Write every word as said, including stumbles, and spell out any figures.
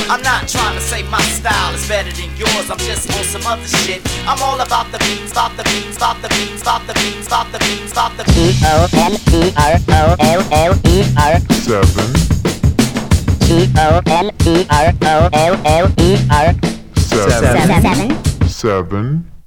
I'm not trying to say my style is better than yours, I'm just on some other shit. I'm all about the beats, about the beats, about the beats, about the beats, about the beats, about the beats. T O N E R O L L E R. Seven. T O N E R O L L E R. Seven. Seven. Seven.